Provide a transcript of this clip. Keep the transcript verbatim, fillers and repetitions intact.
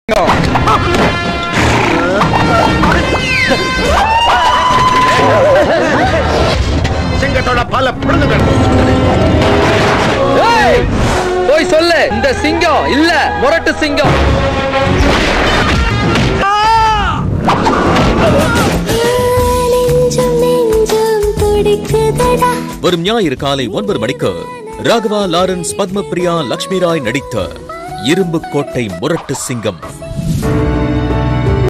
சிங்கத்தோட பல பிறந்தங்கள் போய் சொல்லு, இந்த சிங்கம் இல்ல முரட்டு சிங்கம். வரும் ஞாயிறு காலை ஒன்பது மணிக்கு ராகவா லாரன்ஸ், பத்மபிரியா, லட்சுமி ராய் நடித்த இரும்புக்கோட்டை முரட்டு சிங்கம்.